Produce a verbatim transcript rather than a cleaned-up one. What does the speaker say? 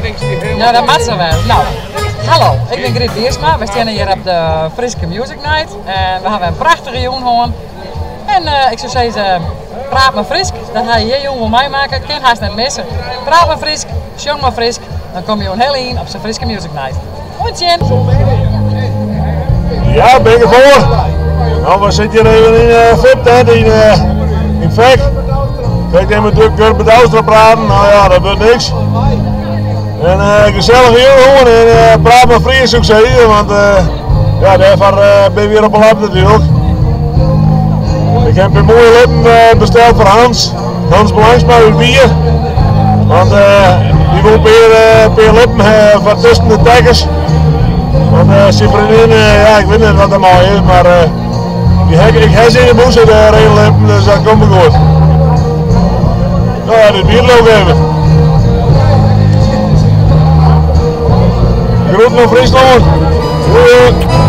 Ja, dat mag zo wel. Nou, hallo, ik ben Griet Biersma. We staan hier op de Friske Music Night. En we hebben een prachtige jongen gewoon. En uh, ik zou zeggen, praat maar frisk. Dat ga je hier jongen voor mij maken. Kind haast net missen. Praat maar frisk, zong maar frisk. Dan kom je gewoon heel in op zijn Friske Music Night. Goedje! Ja, ben je voor? Nou, we zitten hier even in uh, F I P, hè, in, uh, in Vek. Kijk, ik moet natuurlijk met de Ooster praten. Nou ja, dat wordt niks. En uh, gezellige jongen en uh, praat maar fris ook zeggen, want uh, ja, daarvoor uh, ben je weer op een lap natuurlijk. Ik heb een mooie lippen uh, besteld voor Hans. Hans Blanksma uit bier. Want uh, die wil weer uh, per lippen uh, van tussen de dekkers. Want uh, zijn vriendin, uh, ja, ik weet niet wat dat mooi is, maar uh, die hek, ik heb ze in de moes uit de regenlippen, dus dat komt me goed. Nou ja, dit bier ook even. Groeten naar Friesland. Doei.